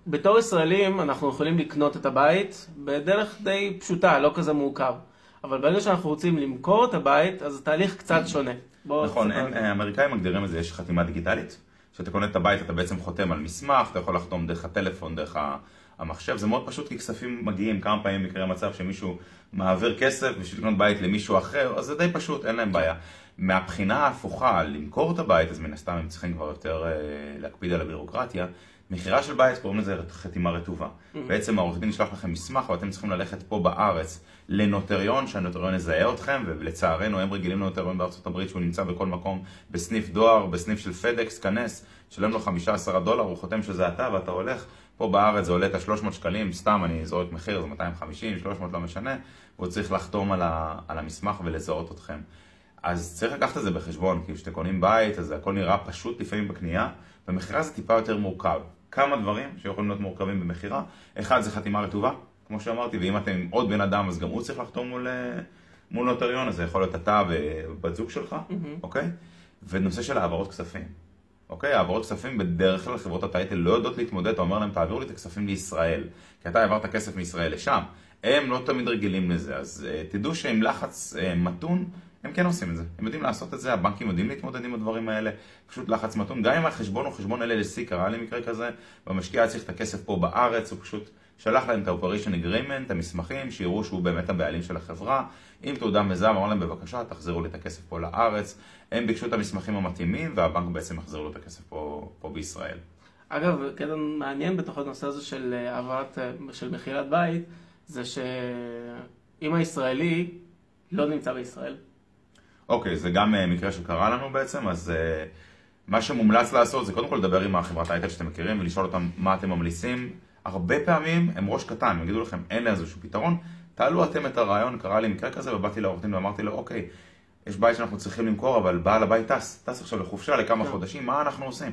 בתור ישראלים אנחנו יכולים לקנות את הבית בדרך די פשוטה, לא כזה מורכב. אבל ברגע שאנחנו רוצים למכור את הבית, אז התהליך קצת שונה. נכון, האמריקאים מגדירים את זה, יש חתימה דיגיטלית. כשאתה קונה את הבית אתה בעצם חותם על מסמך, אתה יכול לחתום דרך הטלפון, דרך המחשב. זה מאוד פשוט כי כספים מגיעים, כמה פעמים מקרה מצב שמישהו מעביר כסף בשביל לקנות בית למישהו אחר, אז זה די פשוט, אין להם בעיה. מהבחינה ההפוכה, למכור את הבית, אז מן הסתם הם צריכים כבר יותר להקפיד על הבירוקרטיה. מחירה של בית קוראים לזה חתימה רטובה. בעצם העורך דין ישלח לכם מסמך, ואתם צריכים ללכת פה בארץ לנוטריון, שהנוטריון יזהה אתכם, ולצערנו הם רגילים לנוטריון בארצות הברית, שהוא נמצא בכל מקום בסניף דואר, בסניף של פדקס, כנס, שלם לו $15, הוא חותם שזה אתה, ואתה הולך, פה בארץ זה עולה את ה-300 סתם אני זורק מחיר, זה 250, 300, לא משנה, והוא צריך לחתום על המסמך ולזהות אתכם. אז צריך לקחת את זה בחשבון, כי כשאתם קונים בית, אז הכל נראה פשוט לפעמים בקנייה, במחירה זה טיפה יותר מורכב. כמה דברים שיכולים להיות מורכבים במחירה. אחד זה חתימה רטובה, כמו שאמרתי, ואם אתם עם עוד בן אדם, אז גם הוא צריך לחתום מול נוטריון, אז זה יכול להיות אתה ובת זוג שלך, אוקיי? ונושא של העברות כספים. אוקיי? העברות כספים בדרך כלל חברות הטייטל לא יודעות להתמודד, אתה אומר להם, תעבירו לי את הכספים לישראל, כי אתה העברת כסף מישראל לשם. הם לא תמיד רגילים לזה, אז תדעו שעם לחץ מתון, הם כן עושים את זה. הם יודעים לעשות את זה, הבנקים יודעים להתמודד עם הדברים האלה, פשוט לחץ מתון. גם אם החשבון הוא חשבון LLC, קרה לי מקרה כזה, והמשקיע היה צריך את הכסף פה בארץ, הוא פשוט שלח להם את ה-Operation Agreement, המסמכים, שיראו שהוא באמת הבעלים של החברה. עם תעודה מזהה, אמר להם בבקשה, תחזירו לי את הכסף פה לארץ. הם ביקשו את המסמכים המתאימים, והבנק בעצם יחזיר לו את הכסף פה בישראל. אגב, קטע מעניין בתוך הנושא הזה של העברת, של מכירת בית, זה שאם הישראלי לא נמצא בישראל, אוקיי, זה גם מקרה שקרה לנו בעצם, אז מה שמומלץ לעשות זה קודם כל לדבר עם החברת הייטל שאתם מכירים ולשאול אותם מה אתם ממליצים. הרבה פעמים הם ראש קטן, הם יגידו לכם אין לאיזשהו פתרון, תעלו אתם את הרעיון, קרה לי מקרה כזה ובאתי לעורך דין ואמרתי לו אוקיי, יש בית שאנחנו צריכים למכור אבל בעל הבית טס עכשיו לחופשה לכמה חודשים, מה אנחנו עושים?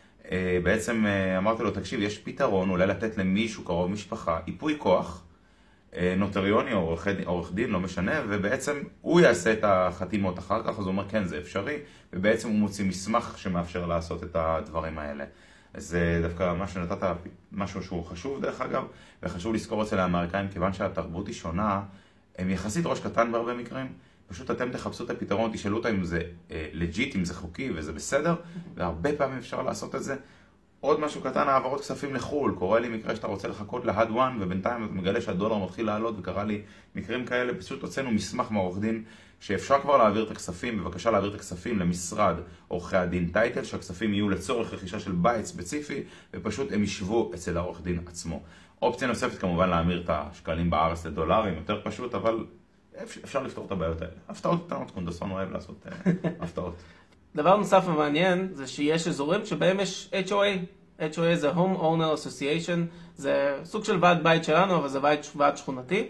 בעצם אמרתי לו תקשיב, יש פתרון אולי לתת למישהו קרוב משפחה, איפוי כוח, נוטריוני או עורך דין, לא משנה, ובעצם הוא יעשה את החתימות אחר כך, אז הוא אומר כן זה אפשרי, ובעצם הוא מוציא מסמך שמאפשר לעשות את הדברים האלה. אז זה דווקא מה שנתת, משהו שהוא חשוב דרך אגב, וחשוב לזכור אצל האמריקאים, כיוון שהתרבות היא שונה, הם יחסית ראש קטן בהרבה מקרים, פשוט אתם תחפשו את הפתרון, תשאלו אותם אם זה לג'יט, אם זה חוקי וזה בסדר, והרבה פעמים אפשר לעשות את זה. עוד משהו קטן, העברות כספים לחול, קורה לי מקרה שאתה רוצה לחכות להד וואן, ובינתיים אתה מגלה שהדולר מתחיל לעלות, וקרה לי מקרים כאלה, פשוט הוצאנו מסמך מעורך דין, שאפשר כבר להעביר את הכספים, בבקשה להעביר את הכספים למשרד עורכי הדין טייטל, שהכספים יהיו לצורך רכישה של בית ספציפי, ופשוט הם ישבו אצל העורך דין עצמו. אופציה נוספת כמובן להמיר את השקלים בארץ לדולרים, יותר פשוט, אבל אפשר לפתור את הבעיות האלה. הפתעות קטנות, קונדסון אוהב לעשות הפתעות. דבר נוסף ומעניין זה שיש אזורים שבהם יש HOA. HOA זה Home Owner Association, זה סוג של ועד בית שלנו, אבל זה ועד שכונתי,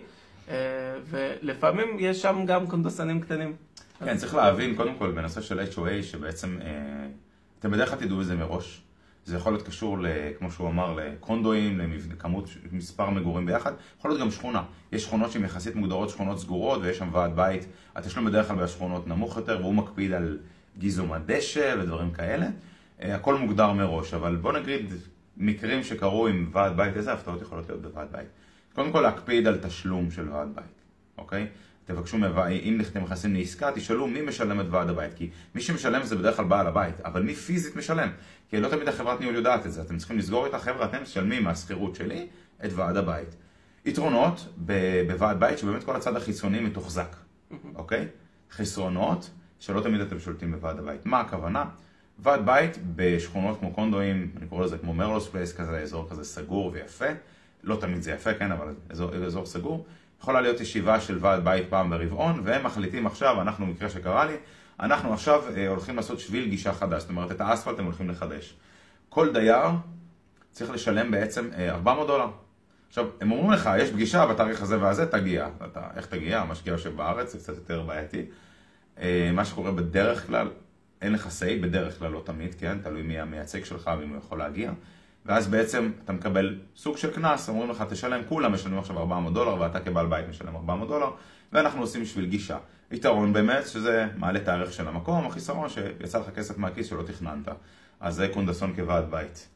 ולפעמים יש שם גם קונדסנים קטנים. כן, צריך להבין קודם כל בנושא של HOA שבעצם אתם בדרך כלל תדעו את זה מראש. זה יכול להיות קשור, כמו שהוא אמר, לקונדואים, לכמות מספר מגורים ביחד. יכול להיות גם שכונה. יש שכונות שהן יחסית מוגדרות שכונות סגורות, ויש שם ועד בית. התשלום בדרך כלל בשכונות נמוך יותר, והוא מקפיד על גיזום הדשא ודברים כאלה. הכל מוגדר מראש, אבל בוא נגיד מקרים שקרו עם ועד בית, איזה הפתעות יכולות להיות בוועד בית? קודם כל להקפיד על תשלום של ועד בית, אוקיי? תבקשו, אם אתם נכנסים לעסקה, תשאלו מי משלם את ועד הבית, כי מי שמשלם זה בדרך כלל בעל הבית, אבל מי פיזית משלם? כי לא תמיד החברת ניהול יודעת את זה, אתם צריכים לסגור את החברה, אתם משלמים מהשכירות שלי את ועד הבית. יתרונות בוועד בית שבאמת כל הצד החיצוני מתוחזק, אוקיי? חסרונות שלא תמיד אתם שולטים בוועד הבית. מה הכוונה? ועד בית בשכונות כמו קונדואים, אני קורא לזה כמו מרלוס פלייס כזה, אזור כזה סגור ויפה, לא תמיד זה יפה, כן, אבל אזור סגור. יכולה להיות ישיבה של ועד בית פעם ברבעון, והם מחליטים עכשיו, אנחנו מקרה שקרה לי, אנחנו עכשיו הולכים לעשות שביל גישה חדש, זאת אומרת את האספלט הם הולכים לחדש. כל דייר צריך לשלם בעצם $400. עכשיו, הם אומרים לך, יש פגישה בתאריך הזה והזה, תגיע. איך תגיע? המשקיע יושב בארץ, זה קצת יותר בעייתי. מה שקורה בדרך כלל, אין לך סי, בדרך כלל לא תמיד, כן? תלוי מי המייצג שלך ואם הוא יכול להגיע. ואז בעצם אתה מקבל סוג של כנס, אומרים לך תשלם, כולם משלמים עכשיו $400 ואתה כבעל בית משלם $400 ואנחנו עושים שביל גישה. יתרון באמת שזה מעלה את הערך של המקום, החיסרון שיצא לך כסף מהכיס שלא תכננת. אז זה קונדסון כבעד בית.